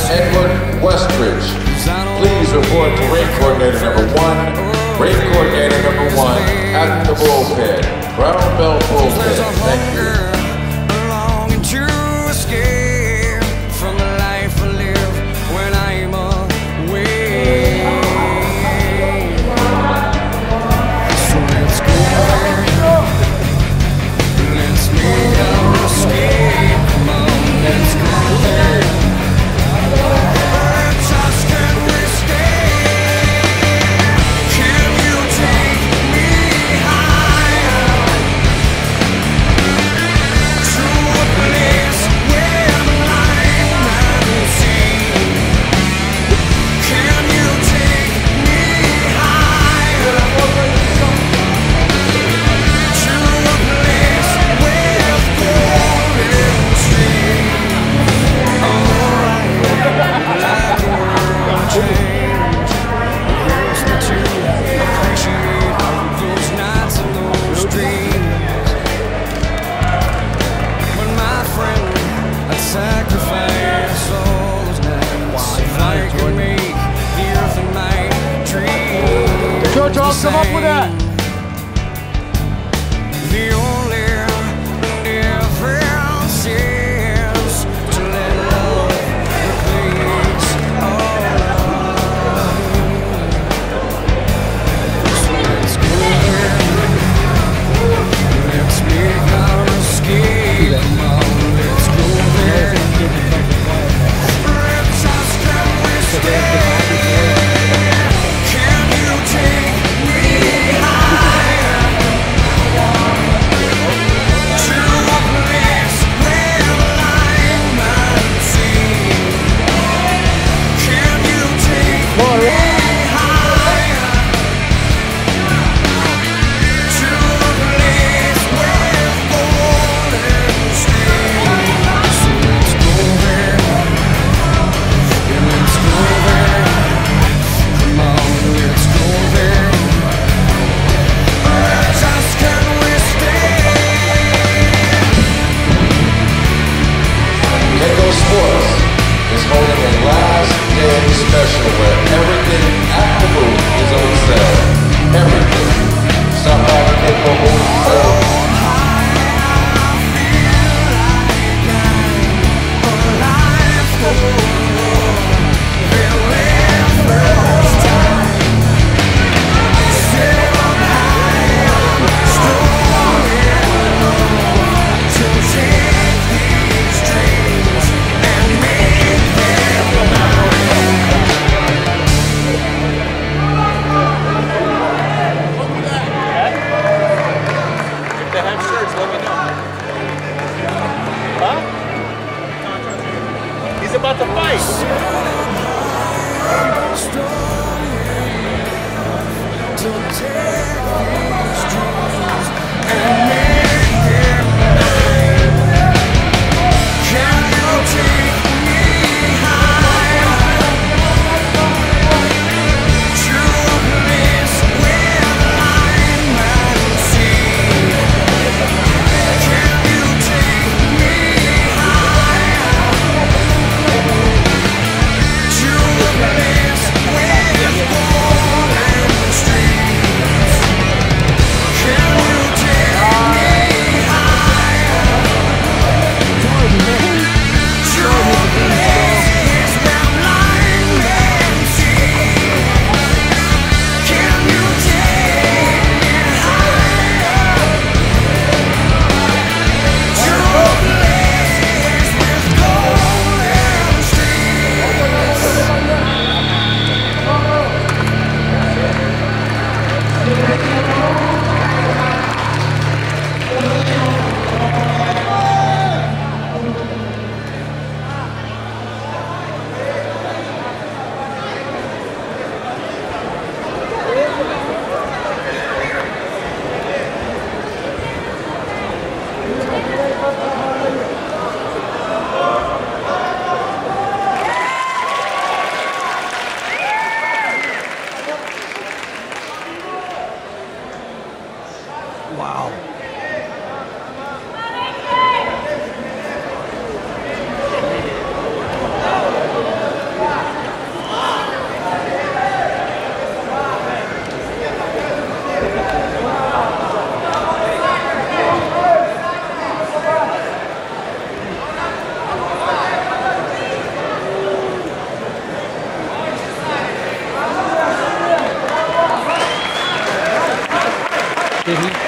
Edward Westridge. Please report to race coordinator number 1, race coordinator number 1 at the bullpen, Brown Belt Bullpen. Thank you. Charles, come up with that. The only difference is to let love replace all love. So let's go there. Let's make our escape. Come on, let's go there. Let's just get wasted. Special where everything at the booth is on sale. Everything. Stop by the Keiko booth. Did he?